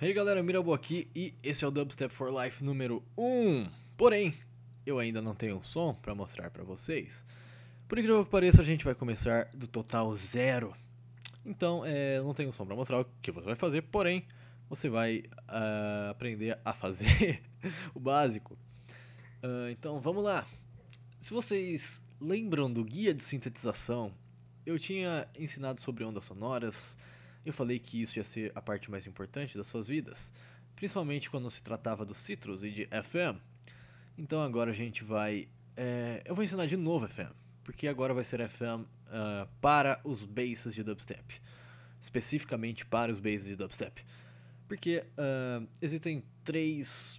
Hey galera, Mirabo aqui e esse é o Dubstep for Life número 1. Porém, eu ainda não tenho um som para mostrar para vocês. Por incrível que pareça, a gente vai começar do total zero. Então, não tenho um som para mostrar o que você vai fazer, porém, você vai aprender a fazer o básico. Então, vamos lá. Se vocês lembram do guia de sintetização, eu tinha ensinado sobre ondas sonoras. Eu falei que isso ia ser a parte mais importante das suas vidas, principalmente quando se tratava do Citrus e de FM. Então agora a gente vai... eu vou ensinar de novo FM, porque agora vai ser FM para os basses de dubstep. Especificamente para os basses de dubstep. Porque existem três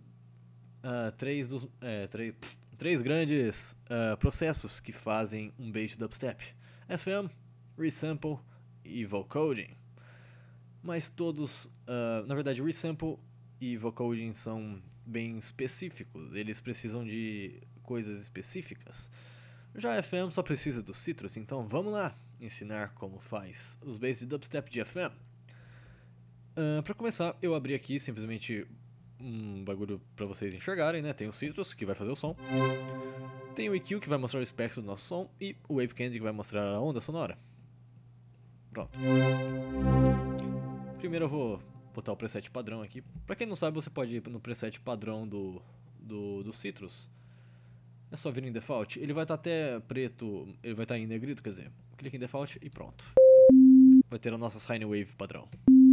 grandes processos que fazem um bass de dubstep. FM, resample e vocoding. Mas todos, na verdade, resample e vocoding são bem específicos, eles precisam de coisas específicas. Já a FM só precisa do Citrus, então vamos lá ensinar como faz os basses de dubstep de FM. Para começar, eu abri aqui simplesmente um bagulho para vocês enxergarem, né? Tem o Citrus, que vai fazer o som. Tem o EQ, que vai mostrar o espectro do nosso som. E o Wave Candy, que vai mostrar a onda sonora. Pronto. Primeiro eu vou botar o preset padrão aqui. Pra quem não sabe, você pode ir no preset padrão do Citrus. É só vir em Default. Ele vai estar até preto, ele vai estar em negrito, quer dizer. Clique em Default e pronto. Vai ter a nossa Sine Wave padrão.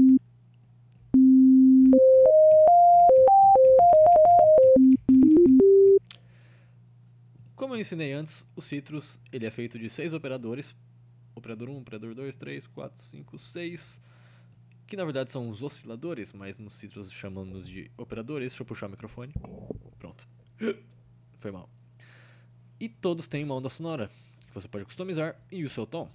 Como eu ensinei antes, o Citrus ele é feito de 6 operadores. Operador 1, operador 2, 3, 4, 5, 6. Que na verdade são os osciladores, mas no Citrus chamamos de operadores. Deixa eu puxar o microfone. Pronto. Foi mal. E todos têm uma onda sonora, que você pode customizar e o seu tom.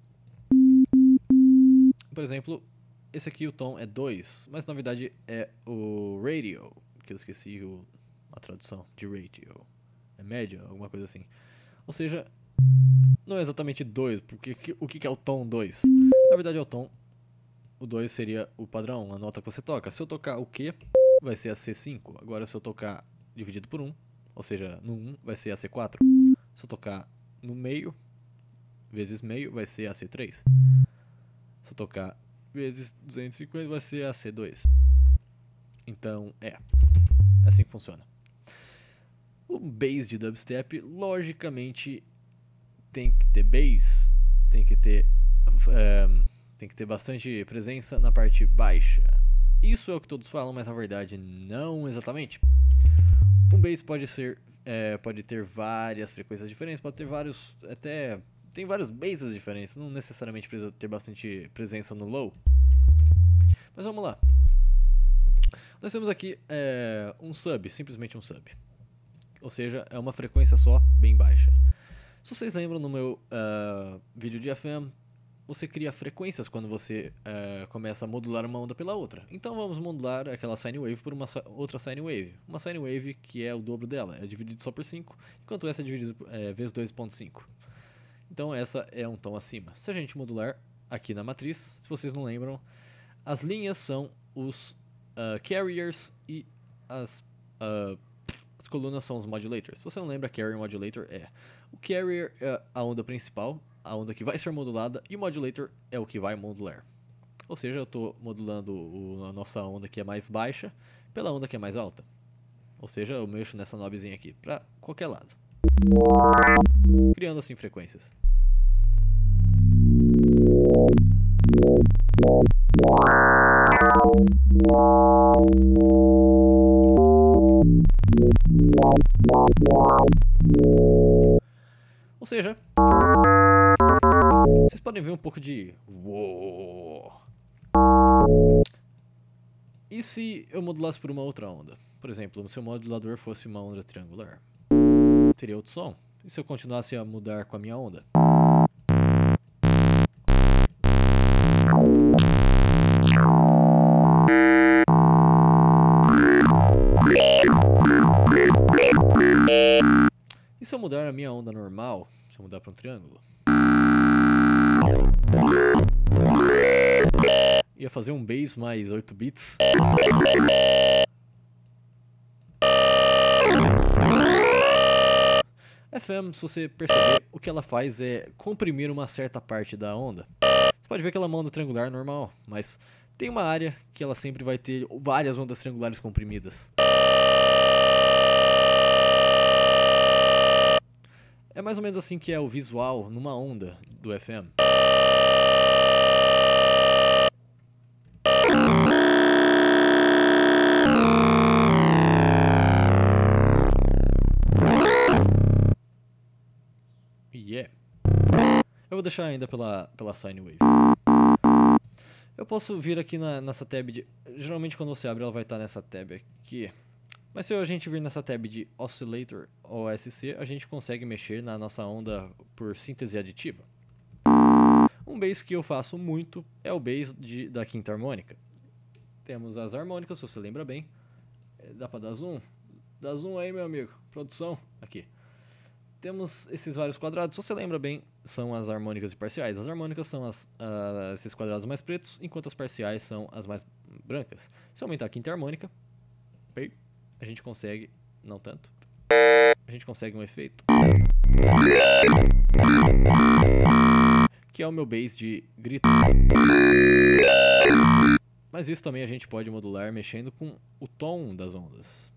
Por exemplo, esse aqui o tom é 2, mas na verdade é o radio, que eu esqueci a tradução de radio. É média, alguma coisa assim. Ou seja, não é exatamente 2, porque o que é o tom 2? Na verdade é o tom, o 2 seria o padrão, a nota que você toca. Se eu tocar o Q, vai ser a C5. Agora se eu tocar dividido por 1, ou seja, no 1 vai ser a C4. Se eu tocar no meio, vezes meio, vai ser a C3. Se eu tocar vezes 250, vai ser a C2. Então, é assim que funciona. O bass de dubstep, logicamente, tem que ter bass, tem que ter bastante presença na parte baixa. Isso é o que todos falam, mas na verdade não exatamente. Um bass pode ter várias frequências diferentes, pode ter tem vários basses diferentes, não necessariamente precisa ter bastante presença no low. Mas vamos lá. Nós temos aqui um sub, simplesmente um sub. Ou seja, é uma frequência só, bem baixa. Se vocês lembram no meu vídeo de FM, você cria frequências quando você começa a modular uma onda pela outra. Então vamos modular aquela sine wave por uma outra sine wave. Uma sine wave que é o dobro dela, é dividido só por 5, enquanto essa é dividida vezes 2.5. Então essa é um tom acima. Se a gente modular aqui na matriz, se vocês não lembram, as linhas são os carriers e as colunas são os modulators. Se você não lembra, carrier e modulator o carrier é a onda principal, a onda que vai ser modulada, e o modulator é o que vai modular. Ou seja, eu estou modulando a nossa onda que é mais baixa pela onda que é mais alta. Ou seja, eu mexo nessa knobzinha aqui para qualquer lado, criando assim frequências. Ou seja, vocês podem ver um pouco de uou. E se eu modulasse por uma outra onda? Por exemplo, se o modulador fosse uma onda triangular, teria outro som. E se eu continuasse a mudar com a minha onda? E se eu mudar a minha onda normal, se eu mudar para um triângulo? E Ia fazer um bass mais 8 bits. FM, se você perceber, o que ela faz é comprimir uma certa parte da onda. Você pode ver que ela é uma onda triangular normal, mas tem uma área que ela sempre vai ter várias ondas triangulares comprimidas. É mais ou menos assim que é o visual numa onda do FM. Yeah. Eu vou deixar ainda pela sine wave. Eu posso vir aqui nessa tab de... Geralmente quando você abre ela vai estar nessa tab aqui. Mas se a gente vir nessa tab de Oscillator OSC, a gente consegue mexer na nossa onda por síntese aditiva. Um bass que eu faço muito é o bass da quinta harmônica. Temos as harmônicas, se você lembra bem. Dá pra dar zoom? Dá zoom aí, meu amigo. Produção, aqui. Temos esses vários quadrados, se você lembra bem, são as harmônicas e parciais. As harmônicas são esses quadrados mais pretos, enquanto as parciais são as mais brancas. Se eu aumentar a quinta harmônica, a gente consegue, não tanto, a gente consegue um efeito, que é o meu bass de grito. Mas isso também a gente pode modular mexendo com o tom das ondas.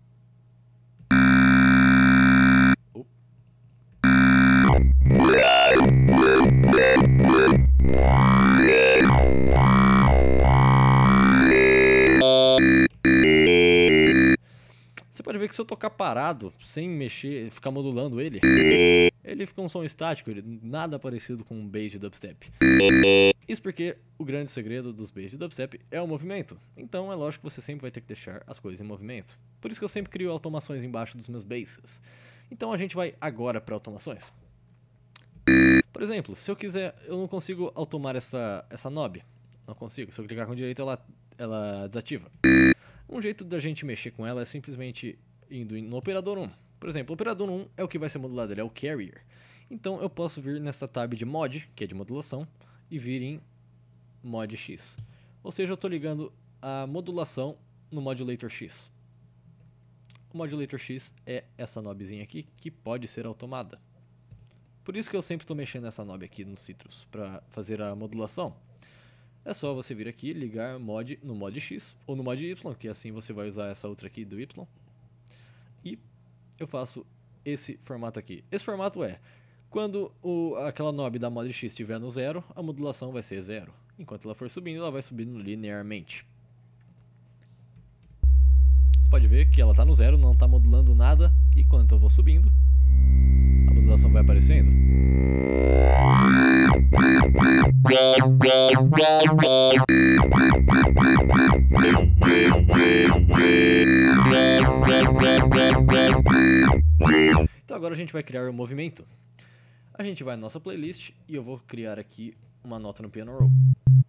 Você pode ver que se eu tocar parado, sem mexer, ficar modulando ele fica um som estático, nada parecido com um bass de dubstep. Isso porque o grande segredo dos bass de dubstep é o movimento. Então é lógico que você sempre vai ter que deixar as coisas em movimento. Por isso que eu sempre crio automações embaixo dos meus basses. Então a gente vai agora para automações. Por exemplo, se eu quiser, eu não consigo automar essa knob. Não consigo, se eu clicar com direito ela desativa. Um jeito da gente mexer com ela é simplesmente indo no operador 1. Por exemplo, o operador 1 é o que vai ser modulado, ele é o carrier. Então eu posso vir nessa tab de mod, que é de modulação, e vir em mod X. Ou seja, eu estou ligando a modulação no modulator X. O modulator X é essa knobzinha aqui, que pode ser automada. Por isso que eu sempre estou mexendo nessa knob aqui no Citrus, para fazer a modulação. É só você vir aqui, ligar mod no mod X ou no mod Y, que assim você vai usar essa outra aqui do Y. E eu faço esse formato aqui. Esse formato é, quando aquela knob da mod X estiver no 0, a modulação vai ser 0. Enquanto ela for subindo, ela vai subindo linearmente. Você pode ver que ela está no 0, não está modulando nada, e quando eu vou subindo, a modulação vai aparecendo. Então agora a gente vai criar um movimento. A gente vai na nossa playlist e eu vou criar aqui uma nota no piano roll.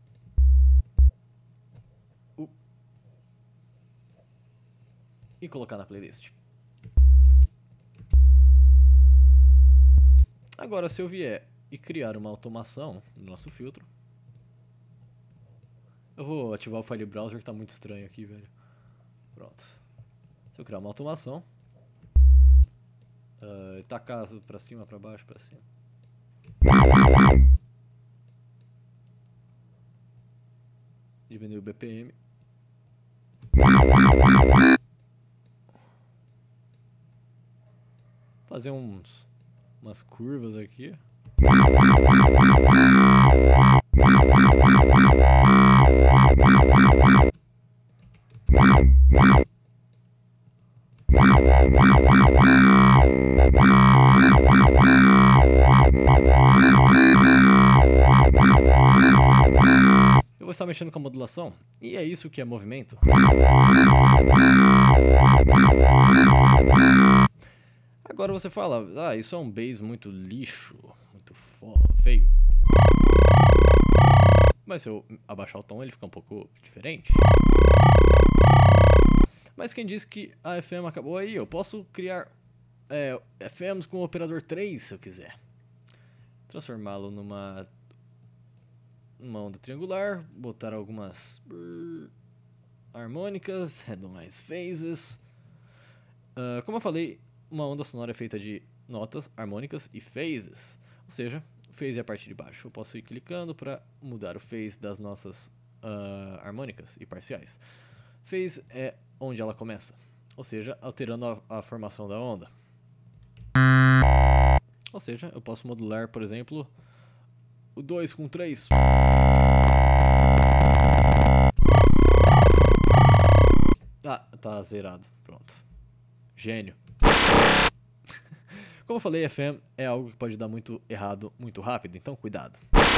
E colocar na playlist. Agora, se eu vier e criar uma automação no nosso filtro, eu vou ativar o file browser que tá muito estranho aqui, velho. Pronto. Se eu criar uma automação, tacar pra cima, pra baixo, pra cima. Diminuir o BPM. Fazer umas curvas aqui. Eu vou estar mexendo com a modulação, e é isso que é movimento. Agora você fala, isso é um bass muito lixo, muito feio. Mas se eu abaixar o tom ele fica um pouco diferente. Mas quem disse que a FM acabou aí? Eu posso criar FMs com o operador 3 se eu quiser. Transformá-lo uma onda triangular, botar algumas harmônicas, demais phases. Como eu falei, uma onda sonora é feita de notas, harmônicas e phases. Ou seja, phase é a parte de baixo. Eu posso ir clicando para mudar o phase das nossas harmônicas e parciais. Phase é onde ela começa, ou seja, alterando a formação da onda. Ou seja, eu posso modular, por exemplo, o 2 com 3. Ah, tá zerado. Pronto. Gênio. Como eu falei, FM é algo que pode dar muito errado muito rápido, então cuidado.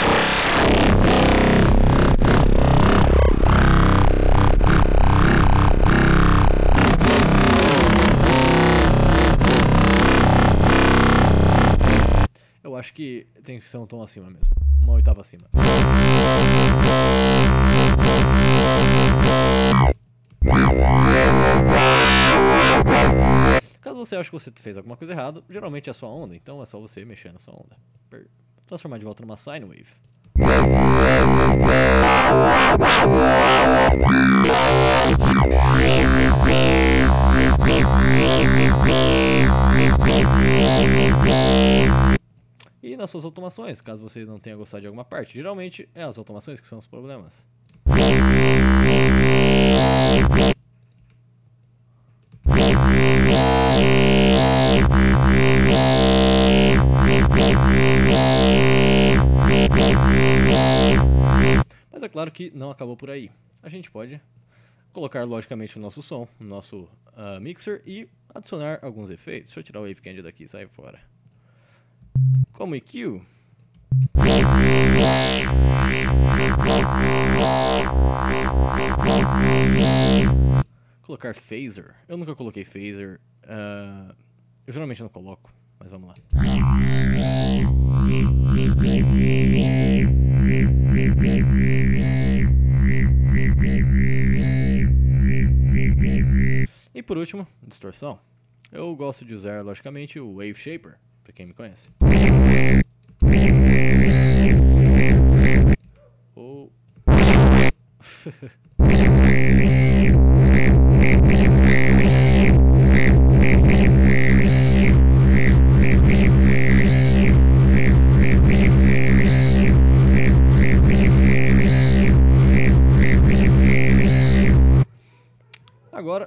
Eu acho que tem que ser um tom acima mesmo. Uma oitava acima. Caso você ache que você fez alguma coisa errada, geralmente é a sua onda, então é só você mexer na sua onda. Transformar de volta numa sine wave. E nas suas automações, caso você não tenha gostado de alguma parte, geralmente é as automações que são os problemas. Mas é claro que não acabou por aí. A gente pode colocar logicamente o nosso som, o nosso mixer e adicionar alguns efeitos. Deixa eu tirar o Wave Candy daqui, sai fora. Como EQ. Colocar phaser. Eu nunca coloquei phaser. Eu geralmente não coloco, mas vamos lá. E por último, distorção. Eu gosto de usar, logicamente, o Wave Shaper, para quem me conhece. Ou... Agora...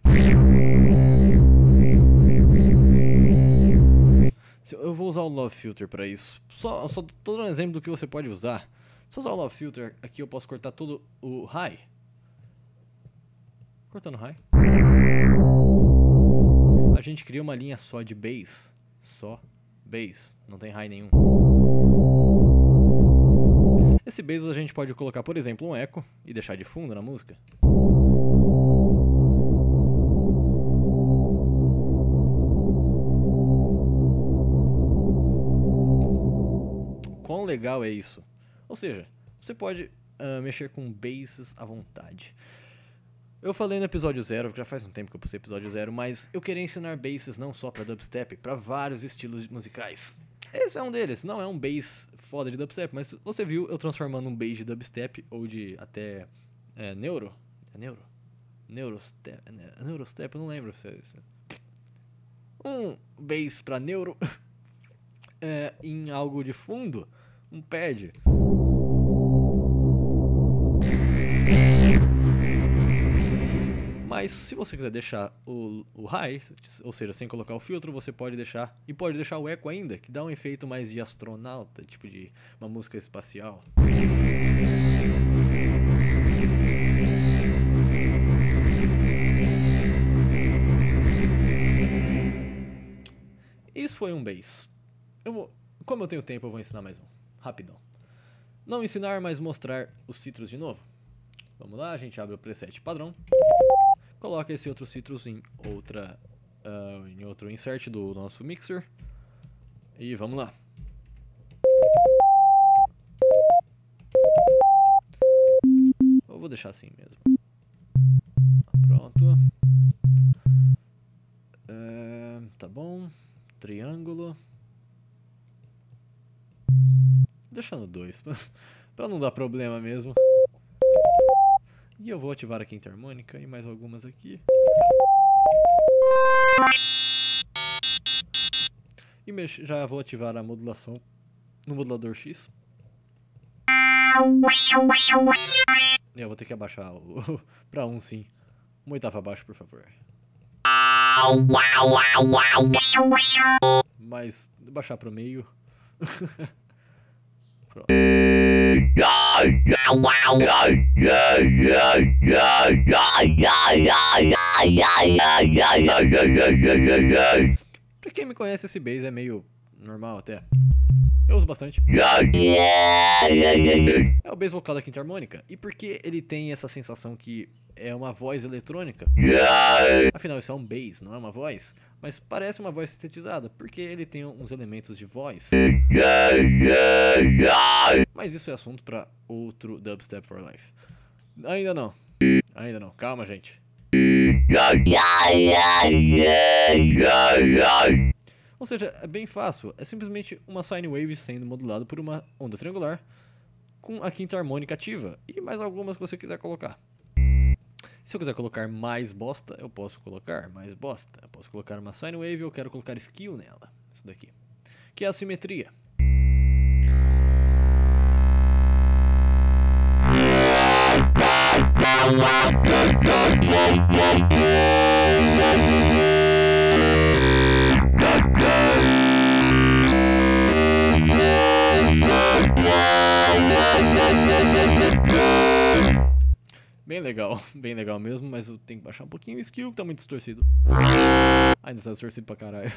Eu vou usar o Love Filter para isso. Só tô dando um exemplo do que você pode usar. Se eu usar o Love Filter, aqui eu posso cortar todo o high. Cortando o high. A gente cria uma linha só de bass. Só bass. Não tem high nenhum. Esse bass a gente pode colocar, por exemplo, um eco e deixar de fundo na música. Quão legal é isso? Ou seja, você pode mexer com basses à vontade. Eu falei no episódio 0, já faz um tempo que eu postei episódio 0, mas eu queria ensinar basses não só para dubstep, para vários estilos musicais. Esse é um deles, não é um bass foda de dubstep, mas você viu eu transformando um bass de dubstep ou de até neuro? É neuro? Neurostep, neurostep, eu não lembro se é isso. Um bass para neuro em algo de fundo, um pad. Mas se você quiser deixar o high, ou seja, sem colocar o filtro, você pode deixar, e pode deixar o eco ainda, que dá um efeito mais de astronauta, tipo de uma música espacial. Isso foi um bass. Como eu tenho tempo, eu vou ensinar mais um. Rapidão. Não ensinar, mas mostrar os citros de novo. Vamos lá, a gente abre o preset padrão. Coloca esse outro citrus em outro insert do nosso mixer. E vamos lá. Eu vou deixar assim mesmo. Pronto. Tá bom. Triângulo. Deixando 2. Pra não dar problema mesmo. E eu vou ativar a quinta harmônica e mais algumas aqui. E já vou ativar a modulação no modulador X. Eu vou ter que abaixar pra 1 sim. Uma oitava abaixo, por favor. Mas baixar pro meio. Pronto. Pra quem me conhece, esse bass é meio normal até. Eu uso bastante. É o bass vocal da quinta harmônica. E por que ele tem essa sensação que é uma voz eletrônica? Afinal, isso é um bass, não é uma voz. Mas parece uma voz sintetizada, porque ele tem uns elementos de voz. Mas isso é assunto para outro Dubstep for Life. Ainda não. Ainda não. Calma, gente. Ou seja, é bem fácil. É simplesmente uma sine wave sendo modulada por uma onda triangular com a quinta harmônica ativa e mais algumas que você quiser colocar. Se eu quiser colocar mais bosta, eu posso colocar mais bosta. Eu posso colocar uma sine wave ou eu quero colocar skill nela. Isso daqui. Que é a simetria. Bem legal mesmo, mas eu tenho que baixar um pouquinho o skill, que tá muito distorcido. Ainda tá distorcido pra caralho.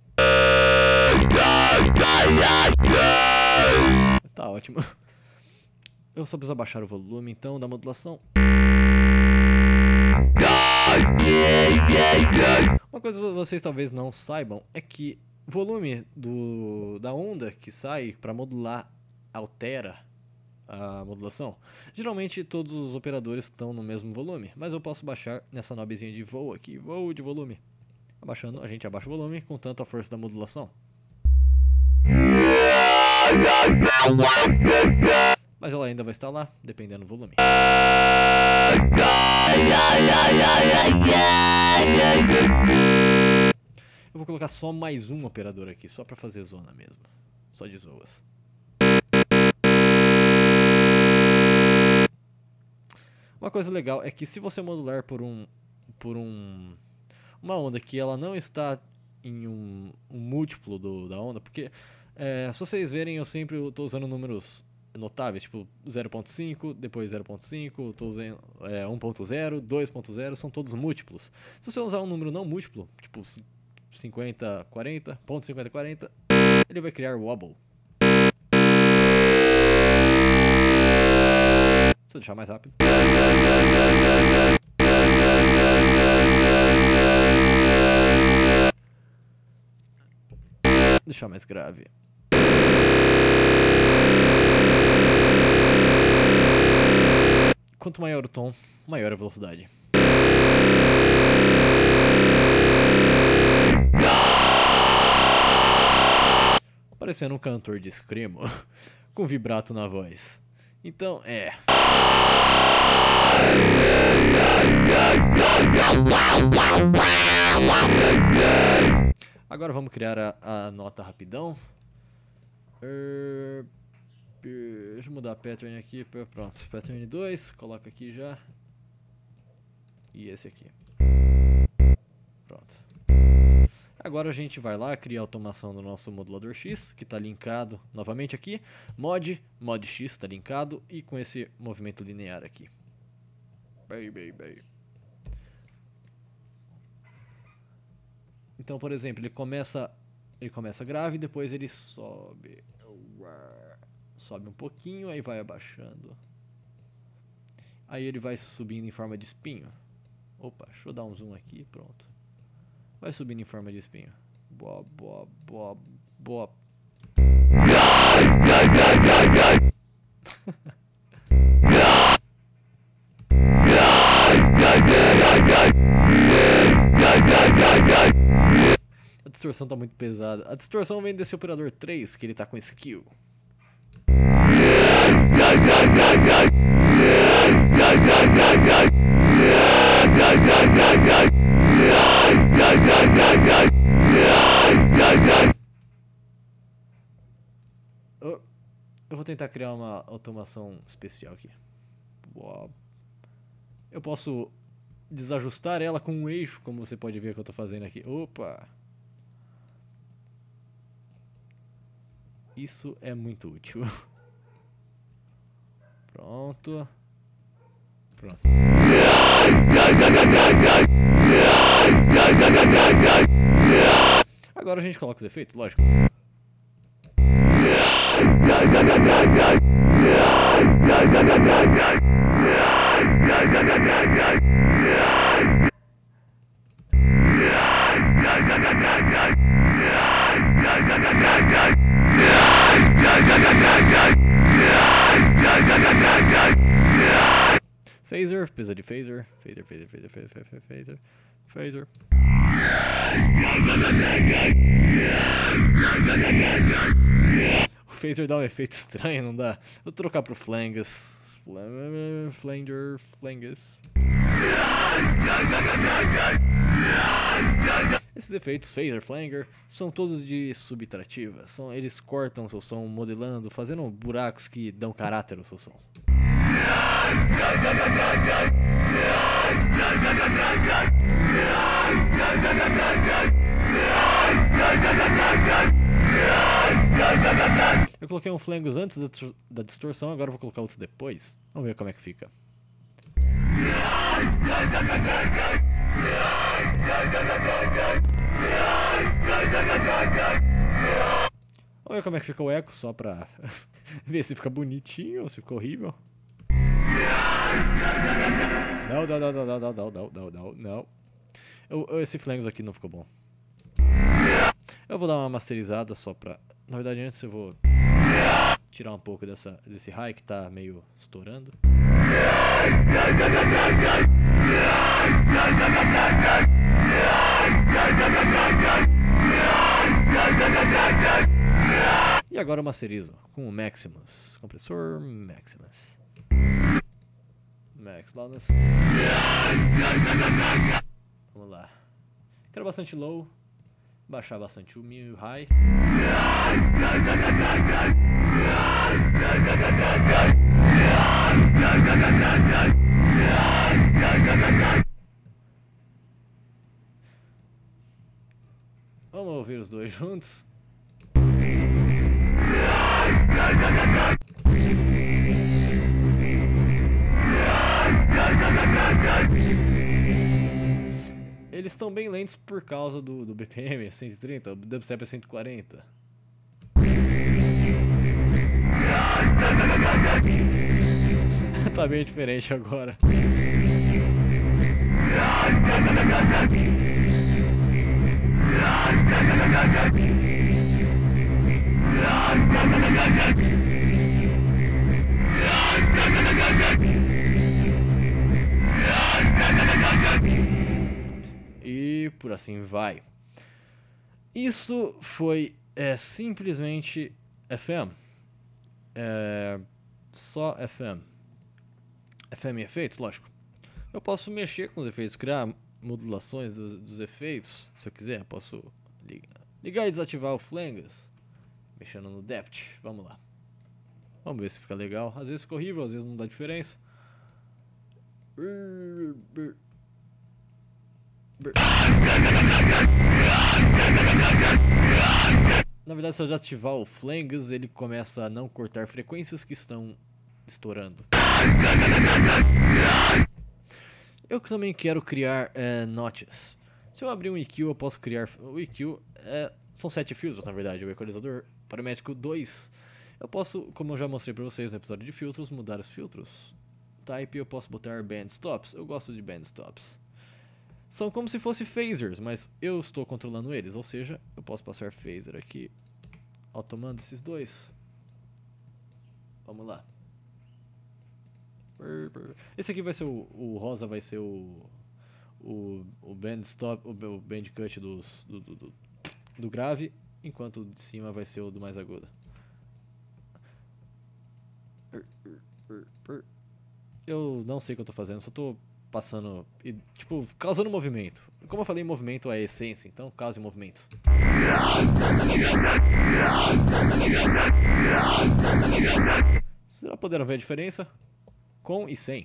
Tá ótimo. Eu só preciso abaixar o volume então da modulação. Uma coisa que vocês talvez não saibam é que o volume da onda que sai para modular altera a modulação. Geralmente todos os operadores estão no mesmo volume, mas eu posso baixar nessa nobzinha de voo aqui, voo de volume. Abaixando, a gente abaixa o volume com tanto a força da modulação. Mas ela ainda vai estar lá, dependendo do volume. Eu vou colocar só mais um operador aqui, só pra fazer zona mesmo. Só de zoas. Uma coisa legal é que se você modular por uma onda que ela não está em um múltiplo da onda, porque se vocês verem, eu sempre estou usando números notáveis, tipo 0.5, depois 0.5, estou usando 1.0, 2.0, são todos múltiplos. Se você usar um número não múltiplo, tipo 5040, ponto 5040, ele vai criar wobble. Se eu deixar mais rápido. Deixar mais grave. Quanto maior o tom, maior a velocidade. Parecendo um cantor de screamo com vibrato na voz. Então, agora vamos criar a nota rapidão. Deixa eu mudar a pattern aqui. Pronto, pattern 2, coloca aqui já. E esse aqui. Pronto. Agora a gente vai lá criar a automação do nosso modulador X, que está linkado novamente aqui. Mod X está linkado e com esse movimento linear aqui. Então, por exemplo, ele começa grave, depois ele sobe um pouquinho, aí vai abaixando. Aí ele vai subindo em forma de espinho. Opa, deixa eu dar um zoom aqui, pronto. Vai subindo em forma de espinho. Boa. A distorção tá muito pesada. A distorção vem desse operador 3, que ele tá com skill. tentar criar uma automação especial aqui. Uau. Eu posso desajustar ela com um eixo, como você pode ver que eu estou fazendo aqui. Opa! Isso é muito útil. Pronto. Pronto. Agora a gente coloca os efeitos, lógico. Phaser, precisa de phaser. Phaser. O phaser dá um efeito estranho, não dá? Vou trocar pro flangas. Flangas. Esses efeitos phaser, flanger, são todos de subtrativa. Eles cortam o seu som, modelando, fazendo buracos que dão caráter ao seu som. Eu coloquei um flangus antes da distorção, agora eu vou colocar outro depois. Vamos ver como é que fica. Vamos ver como é que fica o eco, só pra ver se fica bonitinho ou se fica horrível. Não. Esse flangus aqui não ficou bom. Eu vou dar uma masterizada só pra... Na verdade, antes eu vou tirar um pouco desse high que tá meio estourando. E agora eu masterizo com o Maximus. Compressor Maximus. Max Loudness. Vamos lá. Quero bastante low. Baixar bastante o mi high. Vamos ouvir os dois juntos. Eles estão bem lentos por causa do BPM, é 130, o dubstep é 140. Tá bem diferente agora. E por assim vai. Isso foi simplesmente FM. Só FM. FM e efeitos, lógico. Eu posso mexer com os efeitos, criar modulações dos efeitos. Se eu quiser, posso ligar e desativar o flangas. Mexendo no depth. Vamos lá. Vamos ver se fica legal. Às vezes fica horrível, às vezes não dá diferença. Na verdade, se eu desativar o flangas, ele começa a não cortar frequências que estão estourando. Eu também quero criar notches. Se eu abrir um EQ, eu posso criar... O EQ são 7 filtros, na verdade. O equalizador paramétrico 2. Eu posso, como eu já mostrei pra vocês no episódio de filtros, mudar os filtros. Type, eu posso botar band stops. Eu gosto de band stops. São como se fossem phasers, mas eu estou controlando eles. Ou seja, eu posso passar phaser aqui, automando esses dois. Vamos lá. Esse aqui vai ser o rosa, vai ser o band stop, o band cut do grave, enquanto o de cima vai ser o do mais agudo. Eu não sei o que eu tô fazendo, só tô passando e, tipo, causando movimento. Como eu falei, movimento é a essência, então cause movimento. Vocês já puderam ver a diferença? Com e sem.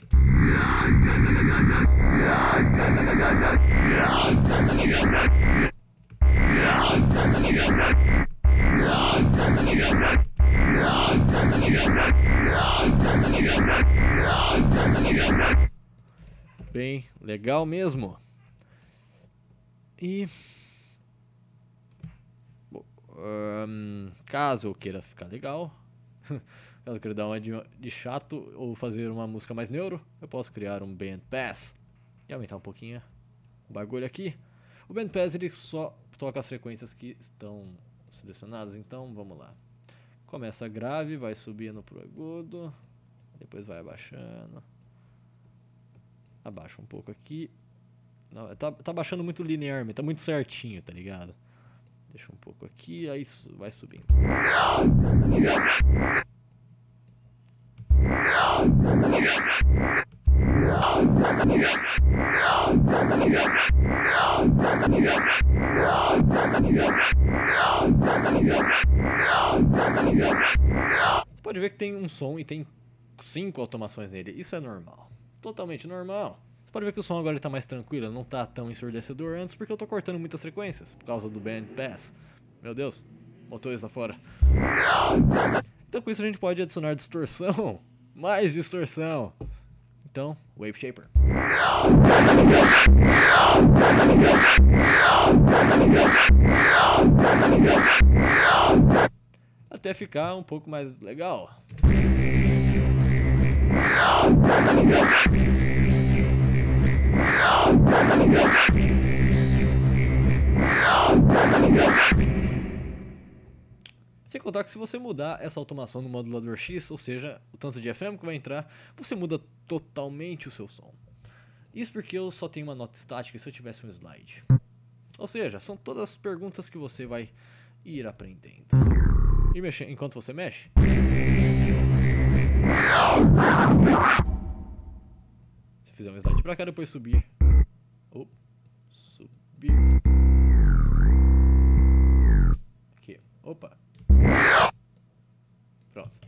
Bem legal mesmo. E caso eu queira ficar legal, caso eu queira dar uma de chato ou fazer uma música mais neuro, eu posso criar um Bandpass e aumentar um pouquinho o bagulho aqui. O Bandpass ele só toca as frequências que estão selecionadas, então vamos lá. Começa grave, vai subindo pro agudo, depois vai abaixando. Abaixa um pouco aqui. Não, tá baixando muito linearmente, tá muito certinho, tá ligado? Deixa um pouco aqui, aí vai subindo. Você pode ver que tem um som e tem 5 automações nele. Isso é normal. Totalmente normal. Você pode ver que o som agora está mais tranquilo, não está tão ensurdecedor antes, porque eu estou cortando muitas frequências, por causa do Bandpass. Meu Deus, motorista fora. Então com isso a gente pode adicionar distorção, mais distorção. Então, Wave Shaper. Até ficar um pouco mais legal. Sem contar que se você mudar essa automação no modulador X, ou seja, o tanto de FM que vai entrar, você muda totalmente o seu som. Isso porque eu só tenho uma nota estática e se eu tivesse um slide. Ou seja, são todas as perguntas que você vai ir aprendendo. E mexer enquanto você mexe. Se fizer um slide pra cá, depois subir. Subir. Aqui, opa. Pronto.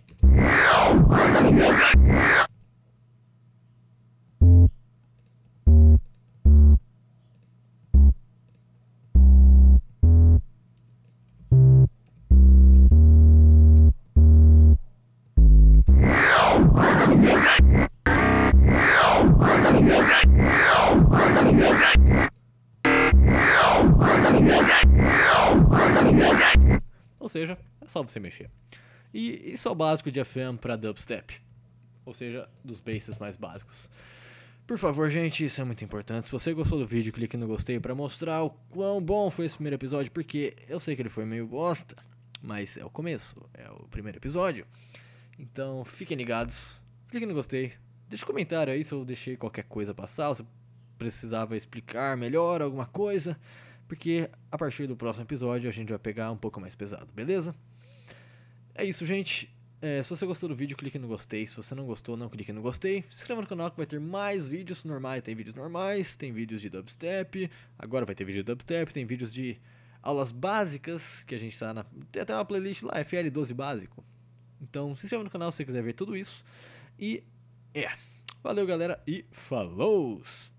Ou seja, é só você mexer. E isso é o básico de FM para dubstep. Ou seja, dos basses mais básicos. Por favor, gente, isso é muito importante. Se você gostou do vídeo, clique no gostei para mostrar o quão bom foi esse primeiro episódio, porque eu sei que ele foi meio bosta, mas é o começo, é o primeiro episódio. Então, fiquem ligados, clique no gostei, deixe um comentário aí se eu deixei qualquer coisa passar, se eu precisava explicar melhor alguma coisa, porque a partir do próximo episódio a gente vai pegar um pouco mais pesado, beleza? É isso, gente. Se você gostou do vídeo, clique no gostei. Se você não gostou, não clique no gostei. Se inscreva no canal que vai ter mais vídeos normais. Tem vídeos normais, tem vídeos de dubstep. Agora vai ter vídeo de dubstep, tem vídeos de aulas básicas, que a gente tá tem até uma playlist lá, FL12 básico. Então se inscreva no canal se você quiser ver tudo isso. E valeu galera e falou!